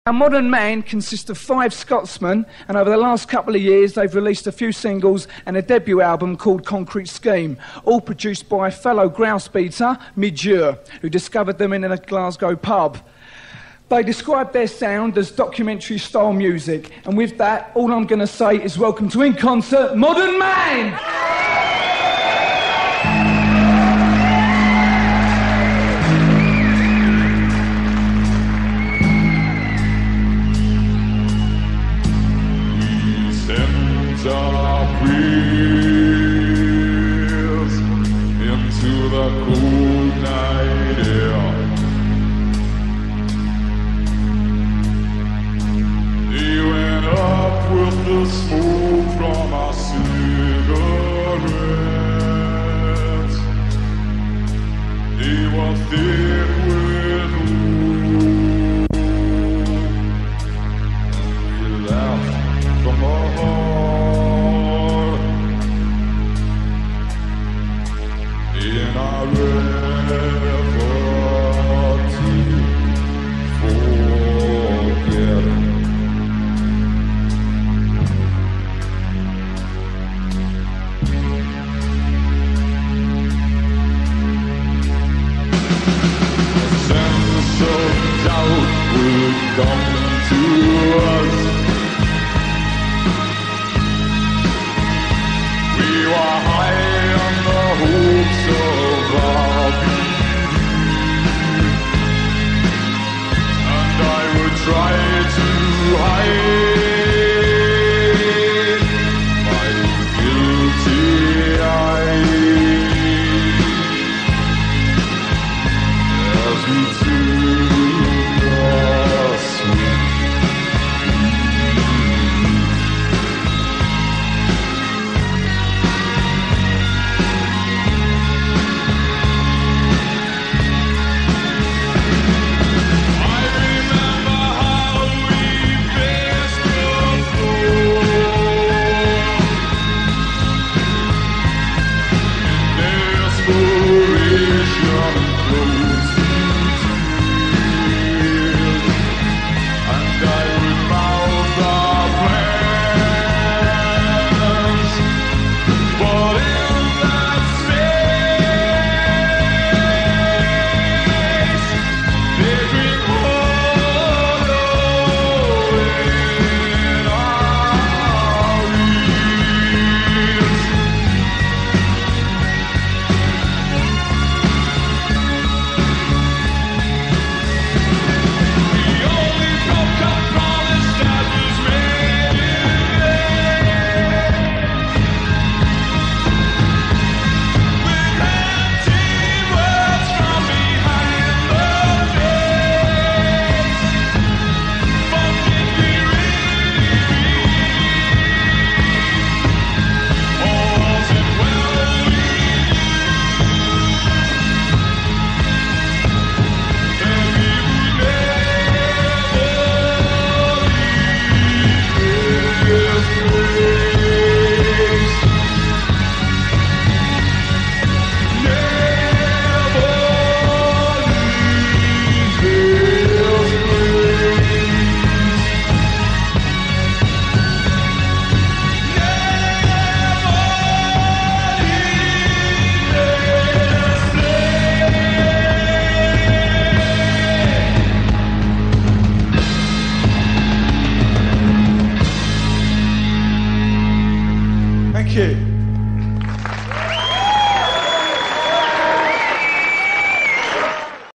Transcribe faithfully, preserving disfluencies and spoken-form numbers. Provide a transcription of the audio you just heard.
Our Modern Man consists of five Scotsmen, and over the last couple of years they've released a few singles and a debut album called Concrete Scheme, all produced by fellow grouse beater Midure, who discovered them in a Glasgow pub. They describe their sound as documentary-style music, and with that, all I'm going to say is welcome to In Concert, Modern Man! Our prayers into the cold night air. They went up with the smoke from our cigarettes. They were thick with ooh. We laughed from our heart. In our effort to forget, a sense of doubt would come to us. We were high on the hopes of our beauty, and I would try to hide my guilty eyes as we took our sweet Thank you.